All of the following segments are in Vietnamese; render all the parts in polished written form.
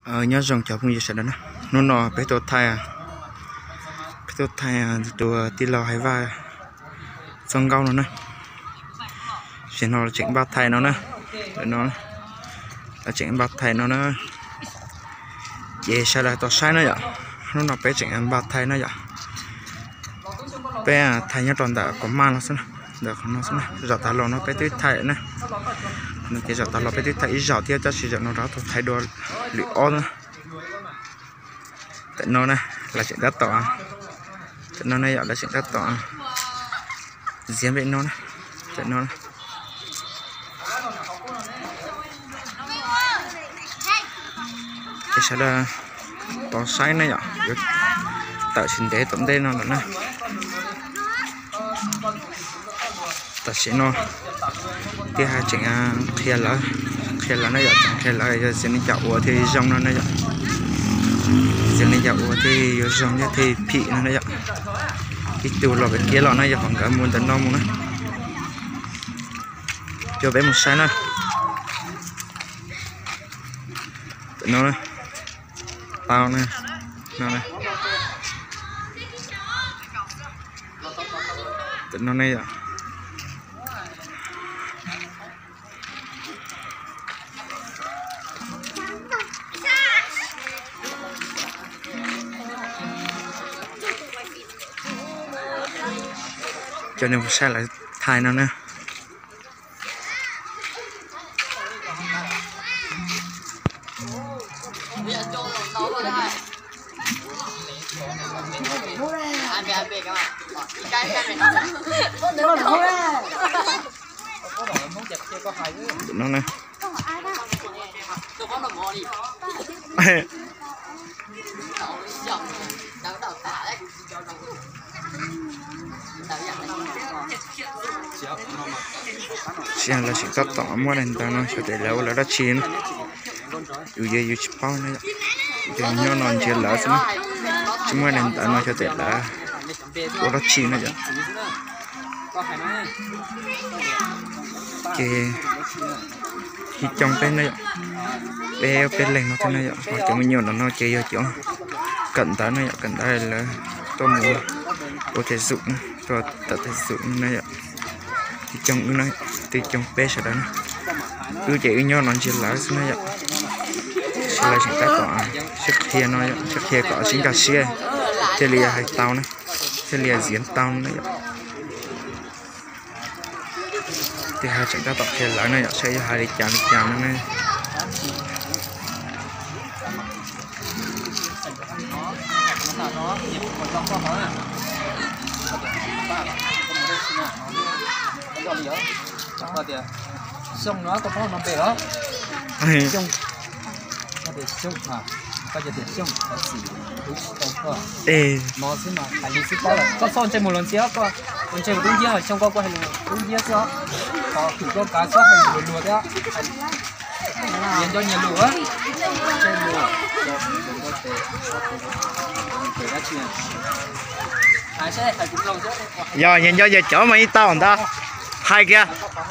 nhớ rằng cháu cũng như sẽ đó nó nọ bé tôi thay từ tí lò hay va xong gao nó nè sẽ nó là chuyện bát thay nó nè để nó là chuyện bát thay nó nè về sau là tôi sai nó vậy nó nọ bé chuyện bát thay nó vậy bé thay nhớ tròn đã có mang nó xem được nó xem giờ ta lo nó bé tí thay nè nó chỉ giờ ta lo bé tí thay giờ thì cho sử dụng nó đó tôi thay đồ liệu on nó này là chuyện đất tỏ nó này là chuyện đất tỏ riêng với nó này chuyện nó này. Cái sẽ là to sai này ạ tạo sinh tế tấm đây nó nữa ta sẽ nó cái hai chuyện kia là nó vậy kia là sẽ đi chợ thì trong nó này dân này dạo thì dòng như thì pị nó đấy ạ cái từ lò bên kia lò này giờ khoảng cả muôn tấn non nữa cho bé một sai nữa nó này tao này nó này nó này ạ cho nên sẽ lại thay nó nữa nó nè xem là sự tập tỏ mua đèn ta nó sẽ để lâu là đã chín dù gì dù chip bao này giờ nhau non chia lỡ xem chứ mua đèn ta nó sẽ để là của đã chín này chứ khi trong bên này bé bên lên nó thế này hoặc cho mình nhiều nó chơi vô chỗ cận tới này cận tới là tôi mua có thể dụng cho tập thể dụng này thì trong nó từ trong bé sẽ đó cứ chỉ nhau nó chỉ là thế này sẽ là chúng ta có sức thiền nó sức thiền có chính cả xe thế lìa hay tao này thế lìa diễn tao này thì hai chúng ta tập thiền lại này sẽ hai đi chạm này xong nó có nó về đó xong nó để xong hả bây giờ để xong là gì nó xin mà phải đi ship là có xong trên một lần xíu có lần trên một đúng giờ xong qua hay đúng giờ xíu có thử có cá sấu hay lùa đó nhìn cho nhiều lùa trên lùa giờ nhìn cho giờ chỗ mấy tao ta hai kia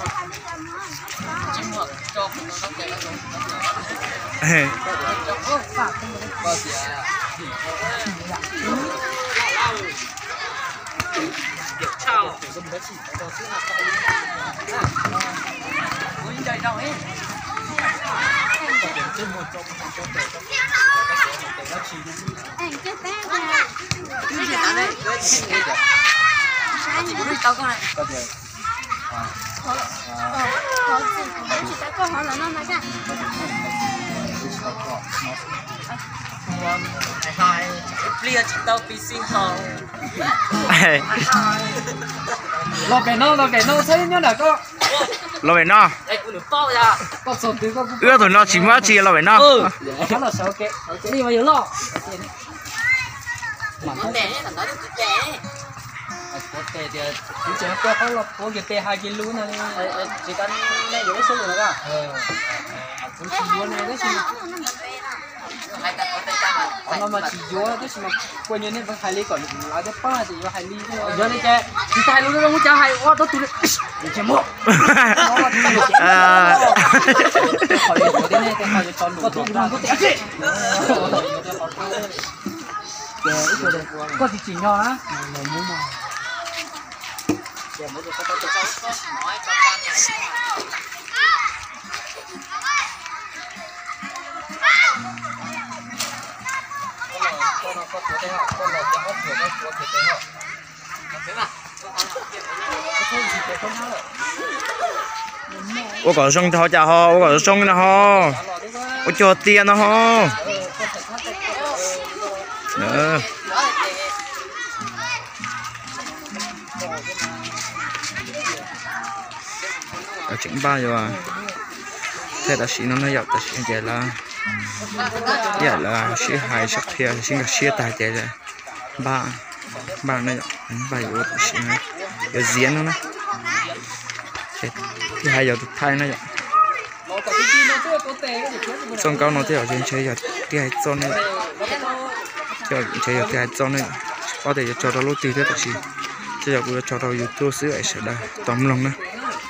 Lia chỉ tao bị xin hào lo cái nó thấy nhớ là có lo về nó có số tiền có ưa tụi nó chỉ mua chia lo về nó đó là sao cái gì mà yếu lo mà nó đẻ thằng đó đẻ có tệ thì chỉ chơi có cái tệ 2 kg này chỉ cần này yếu số nữa cả cũng chỉ muốn này cái gì hai cặp có tệ nó mà chỉ vô cái mà quên như nên vẫn hai ly còn lại cái ba thì hai ly thôi giờ này che chỉ hai luôn đâu có cha hai ô tôi tụi để che mốc có gì chỉ nhau á ô có sông cho chả ho ô có sông nó ho ô cho tiền nó ho nữa ở chính ba rồi à thế ta xí nó dọc ta xí vậy là xí hai sắc thiệt xí cái xí tài vậy là ba nó dọc ba rồi ta xí nó giờ diễn nó thì hai giờ thay nó dọc xong cao nó theo trên chơi giờ thì hai con này chơi giờ thì hai con này có thể cho nó lót tiền thế ta xí chơi giờ cũng cho nó YouTube xíu ấy sẽ đây tóm lòng nữa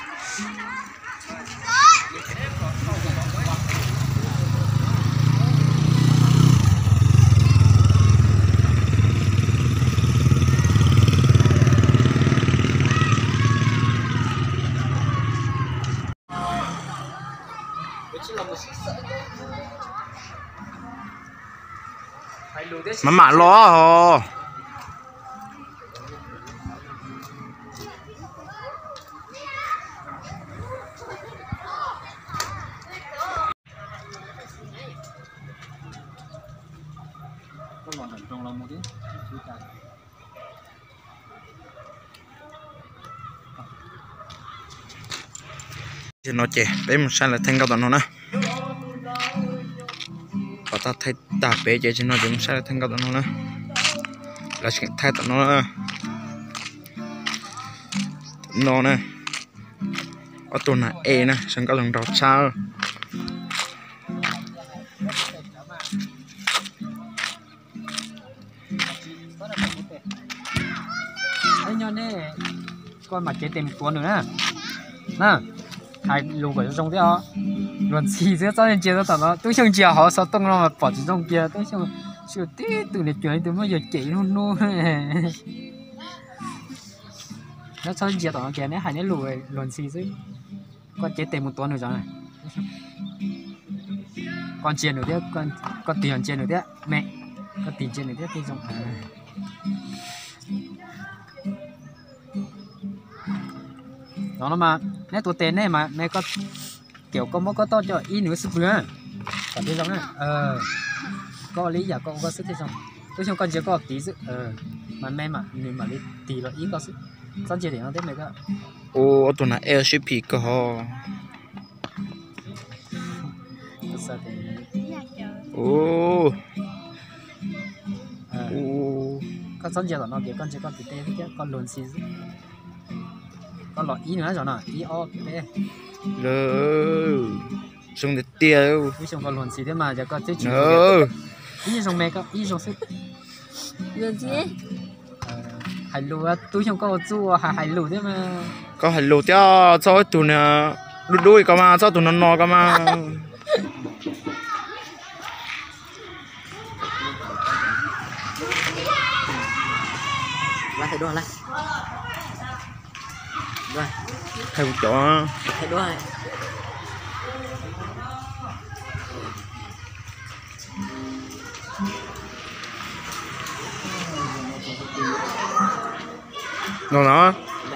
mà lo hò nó chè bé một sai là thanh cao tận nó nè và ta thay tạp bé chè cho nó chỉ một sai là thanh cao tận nó nè là chuyện thay tận nó nè ở tuần này e nè sang cao tận đầu sao ấy nhau nè con mà chế tìm cuốn nữa nè nè hai lù cái trong thế đó luôn xì thế cho nên chế nó tao nó tôi không chia họ sao tung nó mà bỏ chỉ trong kia tôi không chịu tí từ này chuyện từ bây giờ chỉ luôn luôn nó cho nên chế tao nó kia này hai này lù luôn xì chứ con chế tìm một tuần rồi rồi này con chia nữa thế con tiền chia nữa thế mẹ con tiền chia nữa thế thì trong đó mà nétตัวtên này mà mẹ có kiểu có to cho ý nữa sức nữa còn thế giống này có lý giả có sức thế xong tôi không con chỉ có tí sức mà mẹ mà nếu mà đi tí là ý có sức xong chỉ để nó thế mày có ô tụi này LCP cơ ho ô con xong chỉ là nó kiểu con chỉ có tí tê thế con lồn xì con lọt ý nữa rồi nè ý o bé lơ xong để tiêu ý xong con lồn xì thế mà giờ con chơi chịu ý xong mẹ con ý xong sức lừa gì hải lù á tôi không có chua hải lù thế mà có hải lù cho tụi nó đuôi cơ mà cho tụi nó no cơ mà lại phải đua lại rồi thay một chỗ thay đua này ngon đó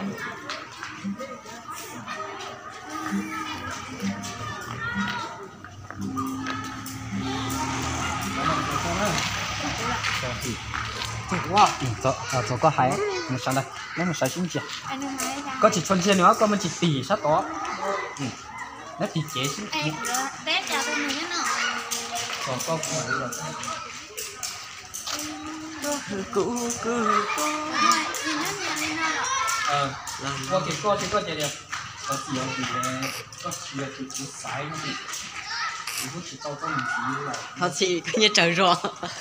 wow cho có hai một sáng đây lấy một sáng chín chia có chỉ phân chia nữa có mình chỉ tỉ sát đó nó tỉ chế chứ tết chào tôi mình nhé nào còn có rồi có chỉ có chơi được có chiều thì có chiều thì sải nó thì Thật sự cứ như trời rồi.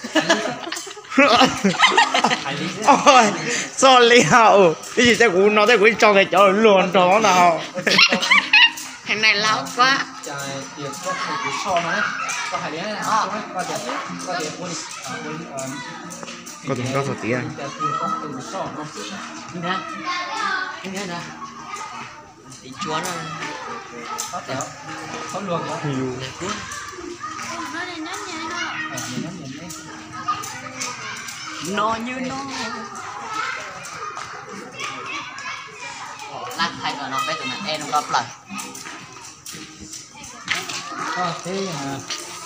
Ôi, sao liệu cái gì cú nó thế cú cho cái chỗ luôn đó nào. Thằng này lão quá. Trời tiệc có phải cái so nó có phải đấy có tiệc có từng có số tiền Nè. Nè nè. Đi chúa nó. có thể có luồng đó nhiều Nó này nhắn nhẹ nó. Nó như nó. Lát thay vào nó bé tụi mình em nó gặp lần. thế mà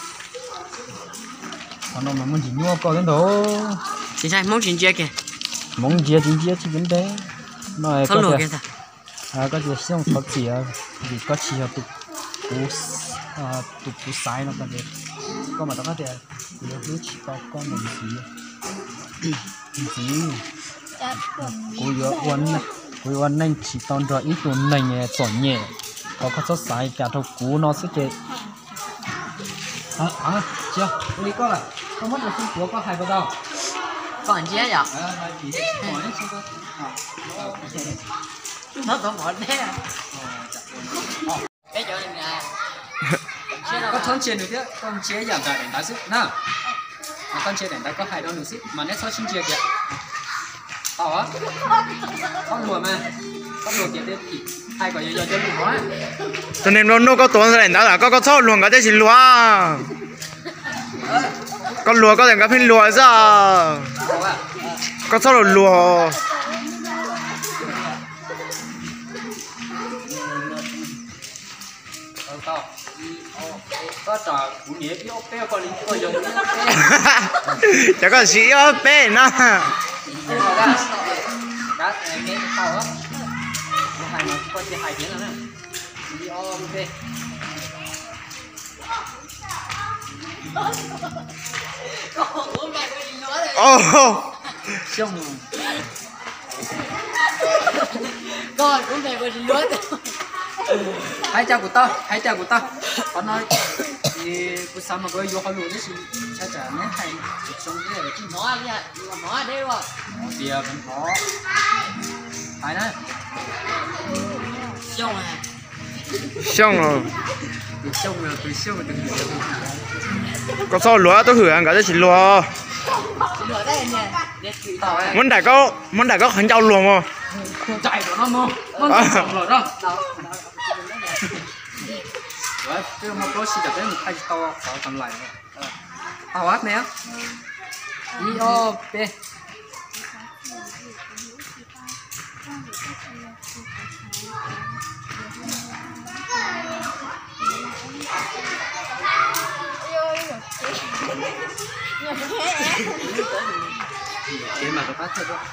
còn nó mà muốn chỉ mua có đến đó Chính xác mong chuyện chia kìa. mong chia chỉ vấn đề nói Thôi lùa có kìa thể ta. có thể xem thật gì vì có chỉ là tụ tụ sai nó có thể có mà nó có thể nếu chỉ có con mình gì Chặt quần. cô yêu anh chỉ toàn rồi ít tuần này nhẹ chọn nhẹ có số sai cả thầu cú nó sẽ chết chưa đi có là không mất được không của có hai bao đâu Còn chia vậy? Nó có một đấy à? Cái chỗ này nè. có thon chia được chứ con chia giảm cả đánh đá sức nè con chia đánh đá có hai đòn được sức mà nét sau xin chia kìa tao á con lùa mà con lùa kìa đến thì hai quả giờ cho lùa á cho nên nó có tốn ra đó là có số luôn cái gì lúa con lúa có thể gặp hình lúa sao có số lúa có trò cú nhé cái ốc beo con đi coi dùng chắc có sĩ ở bên nè đó cái tàu á hai mà có chỉ hai tiếng nữa đi ok ô xong Con cũng về với lúa. hai cha của tao con nói thì cứ sao mà có vô họ luôn đấy chứ cha trả mấy hay xong cái này chứ Nó kìa, nó ở đây rồi. thì vẫn có phải đấy Xong à. xong rồi từ xong rồi từ có số lúa tôi hưởng cái gì lúa Lúa đây nè. Để chịu tao ấy muốn đại có khẩn trao luôn mà chạy của nó mua nó xong rồi đó đấy cái một đôi xì chặt đấy một hai to có tầm lại tao áp nè đi ok cái mà tao phát thôi đó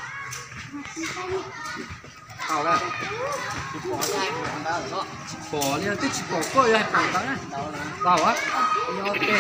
tao là bỏ ra của thằng đó rồi. bỏ đi tức bỏ coi hay bằng đó này tao á ok